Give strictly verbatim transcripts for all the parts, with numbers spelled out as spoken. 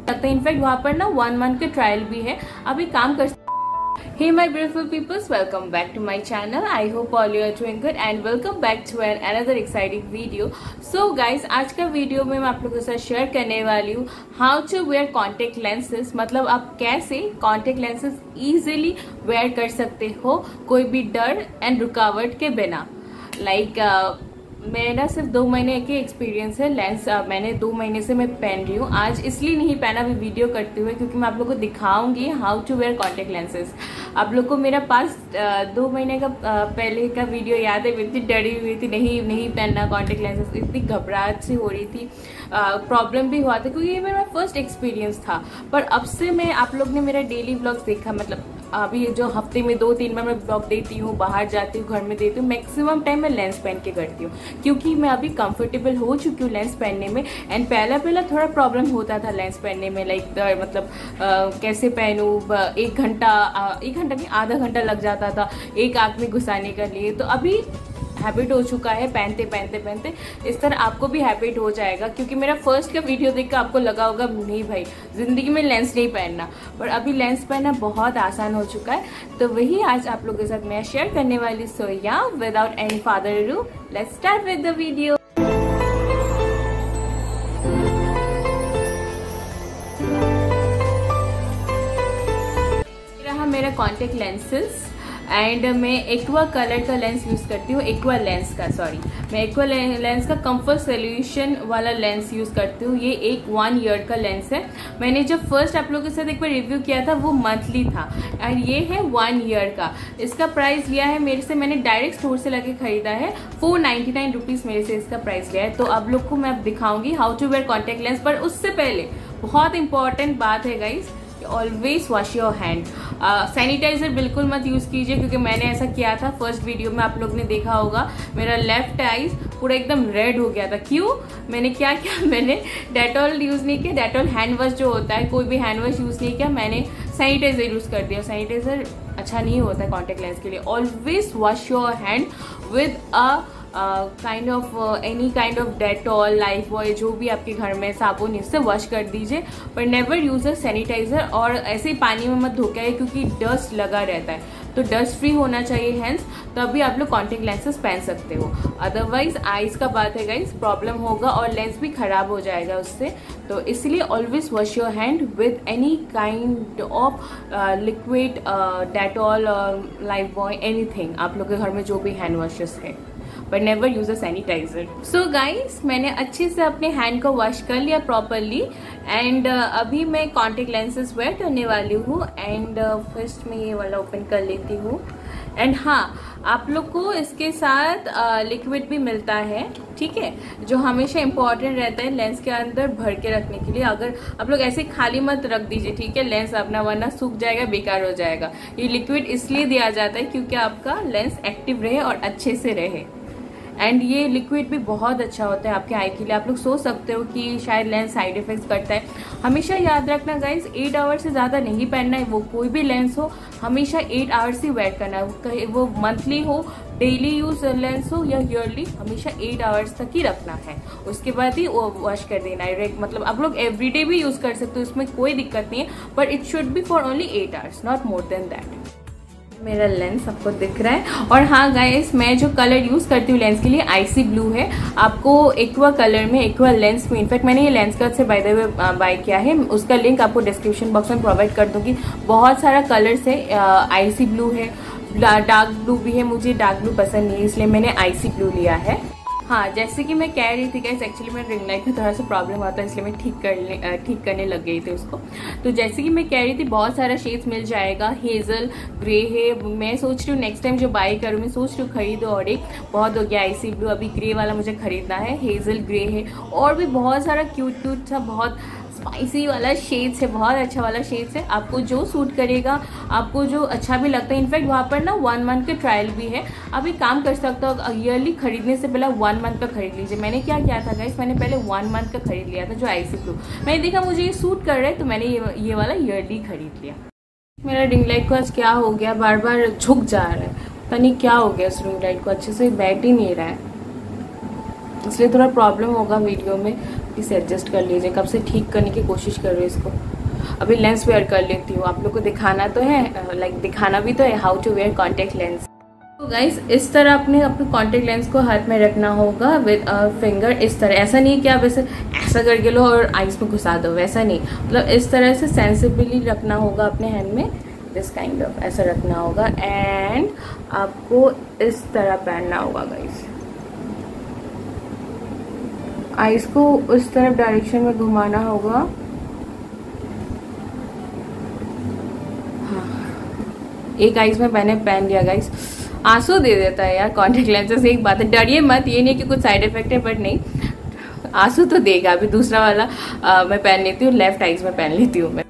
लगता है। इनफैक्ट वहाँ पर ना वन मंथ का ट्रायल भी है, अभी काम कर। Hey my beautiful peoples, welcome back to my channel. I hope all you are doing good and welcome back to an another exciting video. So guys, आज का वीडियो में मैं आप लोगों के साथ शेयर करने वाली हूँ how to wear contact lenses, मतलब आप कैसे contact lenses easily wear कर सकते हो कोई भी डर एंड रुकावट के बिना। लाइक like, uh, मेरा सिर्फ दो महीने के एक्सपीरियंस है लेंस, मैंने दो महीने से मैं पहन रही हूँ। आज इसलिए नहीं पहना अभी वीडियो करते हुए क्योंकि मैं आप लोगों को दिखाऊंगी how to wear contact lenses. आप लोग को मेरा पास दो महीने का पहले का वीडियो याद है, इतनी डरी हुई थी, नहीं नहीं पहनना कॉन्टेक्ट लेंसेज, इतनी घबराहट सी हो रही थी, प्रॉब्लम भी हुआ था क्योंकि ये मेरा फर्स्ट एक्सपीरियंस था। पर अब से मैं, आप लोग ने मेरा डेली व्लॉग्स देखा, मतलब अभी जो हफ्ते में दो तीन बार मैं ब्लॉग देती हूँ, बाहर जाती हूँ, घर में देती हूँ, मैक्सिमम टाइम मैं लेंस पहन के करती हूँ क्योंकि मैं अभी कंफर्टेबल हो चुकी हूँ लेंस पहनने में। एंड पहला पहला थोड़ा प्रॉब्लम होता था लेंस पहनने में, लाइक मतलब आ, कैसे पहनूँ, एक घंटा एक घंटा नहीं आधा घंटा लग जाता था एक आँख में घुसाने के लिए। तो अभी हैबिट हो चुका है, पहनते पहनते पहनते इस तरह आपको भी हैबिट हो जाएगा। क्योंकि मेरा फर्स्ट का वीडियो देख कर आपको लगा होगा नहीं भाई जिंदगी में लेंस नहीं पहनना, पर अभी लेंस पहनना बहुत आसान हो चुका है। तो वही आज आप लोगों के साथ मैं शेयर करने वाली। सो या without any further ado let's start with the video. रहा मेरा कॉन्टेक्ट लेंसेज एंड मैं एक्वा कलर का लेंस यूज करती हूँ, एक्वा लेंस का सॉरी मैं एक्वा लेंस का कंफर्ट सोल्यूशन वाला लेंस यूज करती हूँ। ये एक वन ईयर का लेंस है। मैंने जब फर्स्ट आप लोगों के साथ एक बार रिव्यू किया था वो मंथली था एंड ये है वन ईयर का। इसका प्राइस लिया है मेरे से, मैंने डायरेक्ट स्टोर से लगे खरीदा है, फोर नाइन्टी नाइन रुपीज मेरे से इसका प्राइस लिया है। तो आप लोग को मैं अब दिखाऊंगी how to wear contact lens. पर उससे पहले बहुत इंपॉर्टेंट बात है guys, always wash your hand. Sanitiser बिल्कुल मत यूज कीजिए क्योंकि मैंने ऐसा किया था फर्स्ट वीडियो में, आप लोग ने देखा होगा मेरा लेफ्ट आईज पूरा एकदम रेड हो गया था। क्यों? मैंने क्या किया, मैंने डेटॉल यूज नहीं किया, डेटॉल हैंड वॉश जो होता है कोई भी हैंड वॉश यूज नहीं किया, मैंने सैनिटाइजर यूज कर दिया। सैनिटाइजर अच्छा नहीं होता है कॉन्टेक्ट लेंस के लिए। Always wash your hand with a kind of any kind of Dettol, Lifebuoy, जो भी आपके घर में साबुन, इससे वॉश कर दीजिए। पर नेवर यूज अ सैनिटाइजर और ऐसे ही पानी में मत धोके क्योंकि डस्ट लगा रहता है। तो डस्ट फ्री होना चाहिए हैंड्स, तभी आप लोग कॉन्टेक्ट लेंसेज पहन सकते हो। अदरवाइज आईज का बात है गाइज, प्रॉब्लम होगा और लेंस भी खराब हो जाएगा उससे। तो इसलिए always wash your hand with any kind of liquid, Dettol, Lifebuoy, anything, आप लोग के घर में जो भी हैंड वॉशेस है, but never use a sanitiser. So guys, मैंने अच्छे से अपने हैंड को वॉश कर लिया प्रॉपरली एंड uh, अभी मैं कॉन्टेक्ट लेंसेज वेयर करने वाली हूँ। एंड फर्स्ट uh, मैं ये वाला ओपन कर लेती हूँ। एंड हाँ, आप लोग को इसके साथ लिक्विड uh, भी मिलता है, ठीक है, जो हमेशा इंपॉर्टेंट रहता है लेंस के अंदर भर के रखने के लिए। अगर आप लोग ऐसे खाली मत रख दीजिए, ठीक है, लेंस अपना, वरना सूख जाएगा, बेकार हो जाएगा। ये लिक्विड इसलिए दिया जाता है क्योंकि आपका लेंस एक्टिव रहे और अच्छे से रहे। एंड ये लिक्विड भी बहुत अच्छा होता है आपके आई के लिए। आप लोग सोच सकते हो कि शायद लेंस साइड इफेक्ट्स करता है, हमेशा याद रखना गाइज, एट आवर्स से ज़्यादा नहीं पहनना है। वो कोई भी लेंस हो, हमेशा एट आवर्स ही वेयर करना है। वो मंथली हो, डेली यूज लेंस हो या ईयरली, हमेशा एट आवर्स तक ही रखना है। उसके बाद ही वो वॉश कर देना है। मतलब आप लोग एवरीडे भी यूज कर सकते हो, उसमें कोई दिक्कत नहीं है, but it should be for only eight hours, not more than that. मेरा लेंस आपको दिख रहा है। और हाँ गाइस, मैं जो कलर यूज करती हूँ लेंस के लिए आईसी ब्लू है। आपको एक्वा कलर में, एक्वा लेंस में, इनफैक्ट मैंने ये लेंस कार्ड से बाय द वे बाय किया है, उसका लिंक आपको डिस्क्रिप्शन बॉक्स में प्रोवाइड कर दूंगी। बहुत सारा कलर्स है, आईसी ब्लू है, डार्क ब्लू भी है। मुझे डार्क ब्लू पसंद नहीं है इसलिए मैंने आईसी ब्लू लिया है। हाँ, जैसे कि मैं कह रही थी गाइस, एक्चुअली मेरे रिंग लाइट में थोड़ा सा प्रॉब्लम हुआ था इसलिए मैं ठीक करने ठीक करने लग गई थी उसको। तो जैसे कि मैं कह रही थी, बहुत सारा शेड्स मिल जाएगा। हेजल ग्रे है, मैं सोच रही हूँ नेक्स्ट टाइम जो बाई करूँ, मैं सोच रही हूँ खरीदो। और एक बहुत हो गया आईसी ब्लू, अभी ग्रे वाला मुझे खरीदना है। हेजल ग्रे है और भी बहुत सारा क्यूट क्यूट सा, बहुत स्पाइसी वाला शेड्स है, बहुत अच्छा वाला शेड्स है। आपको जो सूट करेगा, आपको जो अच्छा भी लगता है। इनफैक्ट वहाँ पर ना वन मंथ का ट्रायल भी है, अभी काम कर सकता हो। ईयरली खरीदने से पहले वन मंथ का खरीद लीजिए। मैंने क्या किया था गाइस, मैंने पहले वन मंथ का खरीद लिया था जो आईसी ब्लू। मैंने देखा मुझे ये सूट कर रहा है तो मैंने ये ये वाला ईयरली खरीद लिया। मेरा रिंग लाइट को आज क्या हो गया, बार बार झुक जा रहा है, पता नहीं क्या हो गया। उस रिंग लाइट को अच्छे से बैठ ही नहीं रहा है। इसलिए थोड़ा प्रॉब्लम होगा वीडियो में, इसे एडजस्ट कर लीजिए। कब से ठीक करने की कोशिश कर रही हूँ इसको। अभी लेंस वेयर कर लेती हूँ, आप लोग को दिखाना तो है, लाइक दिखाना भी तो है how to wear contact lens. तो गाइस इस तरह अपने अपने कॉन्टेक्ट लेंस को हाथ में रखना होगा विद फिंगर, इस तरह। ऐसा नहीं कि आप ऐसे ऐसा करके लो और आइस में घुसा दो, वैसा नहीं, मतलब इस तरह से सेंसिबली रखना होगा अपने हैंड में, दिस काइंड ऑफ ऐसा रखना होगा। एंड आपको इस तरह पहनना होगा गाइस, आइस को उस तरफ डायरेक्शन में घुमाना होगा। हाँ, एक आइस में मैंने पहन लिया गाइस। आंसू दे देता है यार कॉन्टेक्ट लेंसेज, एक बात है, डरिए मत, ये नहीं कि कुछ साइड इफेक्ट है, बट नहीं आंसू तो देगा। अभी दूसरा वाला आ, मैं पहन लेती हूँ, लेफ्ट आइज में पहन लेती हूँ मैं।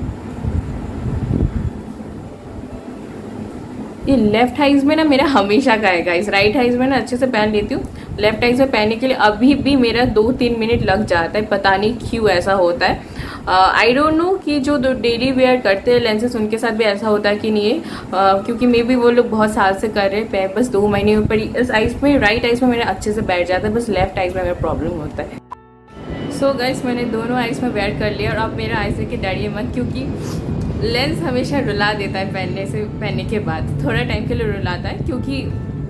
ये लेफ्ट आइज में ना मेरा हमेशा का है गाइस, राइट आइज में ना अच्छे से पहन लेती हूँ, लेफ्ट आइज में पहनने के लिए अभी भी मेरा दो तीन मिनट लग जाता है, पता नहीं क्यों ऐसा होता है। आई डोंट नो कि जो डेली वेयर करते हैं लेंसेज उनके साथ भी ऐसा होता है कि नहीं है, uh, क्योंकि मे भी वो लोग बहुत साल से कर रहे हैं, बस दो महीने में पर इस आइज में, राइट आइज में मेरा अच्छे से बैठ जाता है, बस लेफ्ट आइज में मेरा प्रॉब्लम होता है। सो so गाइस मैंने दोनों आइज में वेयर कर लिया, और अब मेरा आइज के डरिए मत, क्योंकि लेंस हमेशा रुला देता है पहनने से पहनने के बाद, थोड़ा टाइम के लिए रुलाता है, क्योंकि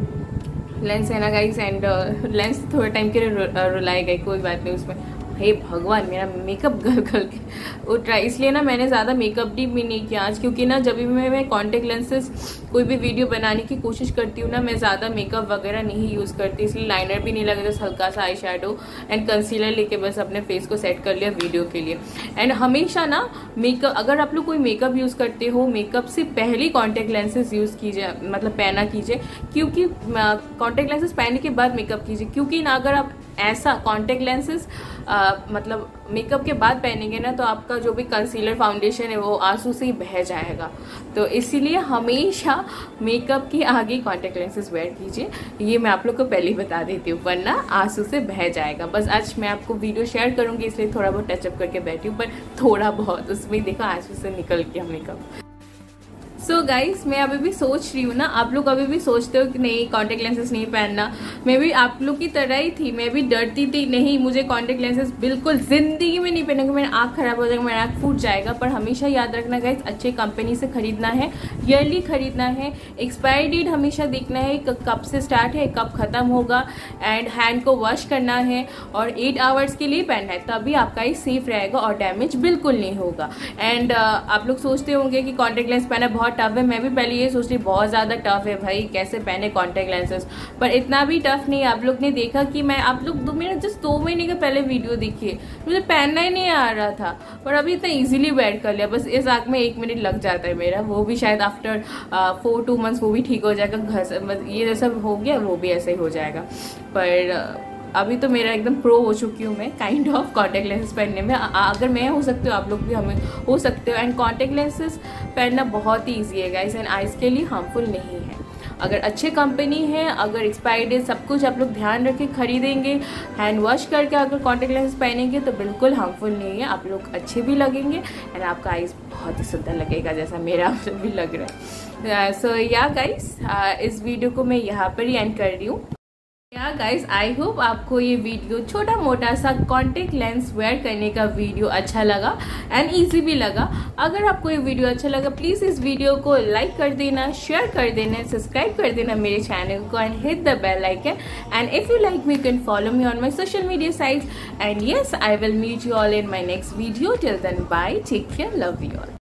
लेंस है ना गाइस, एंड लेंस थोड़ा टाइम के लिए रुलाएगा, कोई बात नहीं उसमें। हे भगवान, मेरा मेकअप गल गल के उठ रहा है, इसलिए ना मैंने ज़्यादा मेकअप भी नहीं किया आज, क्योंकि ना जब भी मैं मैं कॉन्टेक्ट लेंसेज कोई भी वीडियो बनाने की कोशिश करती हूँ ना, मैं ज़्यादा मेकअप वगैरह नहीं यूज़ करती, इसलिए लाइनर भी नहीं लगा, जस्ट हल्का सा आई शेडो एंड कंसीलर लेके बस अपने फेस को सेट कर लिया वीडियो के लिए। एंड हमेशा ना मेकअप, अगर आप लोग कोई मेकअप यूज़ करते हो, मेकअप से पहले कॉन्टेक्ट लेंसेज यूज़ कीजिए, मतलब पहना कीजिए, क्योंकि कॉन्टेक्ट लेंसेज पहनने के बाद मेकअप कीजिए, क्योंकि ना अगर आप ऐसा कॉन्टेक्ट लेंसेज मतलब मेकअप के बाद पहनेंगे ना, तो आपका जो भी कंसीलर फाउंडेशन है वो आंसू से ही बह जाएगा। तो इसीलिए हमेशा मेकअप के आगे कॉन्टेक्ट लेंसेज वेयर कीजिए, ये मैं आप लोग को पहले ही बता देती हूँ, वरना आंसू से बह जाएगा। बस आज मैं आपको वीडियो शेयर करूँगी, इसलिए थोड़ा बहुत टचअप करके बैठी हूँ, पर थोड़ा बहुत उसमें देखो आंसू से निकल गया मेकअप। सो so गाइस मैं अभी भी सोच रही हूँ ना, आप लोग अभी भी सोचते हो कि नहीं कॉन्टेक्ट लेंसेज नहीं पहनना, मैं भी आप लोग की तरह ही थी, मैं भी डरती थी, नहीं मुझे कॉन्टेक्ट लेंसेज बिल्कुल जिंदगी में नहीं पहनेंगे, मेरा आँख खराब हो जाएगा, मेरा आँख फूट जाएगा। पर हमेशा याद रखना गाइस, अच्छे कंपनी से खरीदना है, ईयरली खरीदना है, एक्सपायरी डेट हमेशा देखना है कब से स्टार्ट है कब खत्म होगा, एंड हैंड को वॉश करना है, और एट आवर्स के लिए पहनना है, तभी आपका ये सेफ रहेगा और डैमेज बिल्कुल नहीं होगा। एंड uh, आप लोग सोचते होंगे कि कॉन्टेक्ट लेंस पहना बहुत टफ है, मैं भी पहले ये सोच रही बहुत ज़्यादा टफ है भाई, कैसे पहने कॉन्टेक्ट लेंसेज, पर इतना भी टफ नहीं है। आप लोग ने देखा कि मैं, आप लोग दो मेरा जस्ट दो महीने के पहले वीडियो देखिए, मुझे पहनना ही नहीं आ रहा था, पर अभी इतना इजीली वेयर कर लिया, बस इस आँख में एक मिनट लग जाता है मेरा, वो भी शायद आफ्टर फोर टू मंथ्स वो भी ठीक हो जाएगा, घर ये जैसा हो गया वो भी ऐसा ही हो जाएगा। पर अभी तो मेरा एकदम प्रो हो चुकी हूँ मैं काइंड ऑफ कॉन्टेक्ट लेंसेज पहनने में, अगर मैं हो सकती हूँ आप लोग भी हमें हो सकते हो। एंड कॉन्टेक्ट लेंसेज पहनना बहुत ही ईजी है गाइस, एंड आइज के लिए हार्मफुल नहीं है, अगर अच्छे कंपनी है, अगर एक्सपायरी डेट सब कुछ आप लोग ध्यान रख के खरीदेंगे, हैंड वॉश करके अगर कॉन्टेक्ट लेंसेज पहनेंगे तो बिल्कुल हार्मफुल नहीं है, आप लोग अच्छे भी लगेंगे एंड आपका आइज बहुत ही सुंदर लगेगा, जैसा मेरा भी लग रहा है। सो या गाइस इस वीडियो को मैं यहाँ पर ही एंड कर रही हूँ। या गाइस आई होप आपको ये वीडियो छोटा मोटा सा कॉन्टेक्ट लेंस वेयर करने का वीडियो अच्छा लगा एंड इजी भी लगा। अगर आपको ये वीडियो अच्छा लगा प्लीज़ इस वीडियो को लाइक कर देना, शेयर कर देना, सब्सक्राइब कर देना मेरे चैनल को and hit the bell icon. And if you like me you can follow me on my social media sites and yes I will meet you all in my next video. Till then bye, take care, love you all.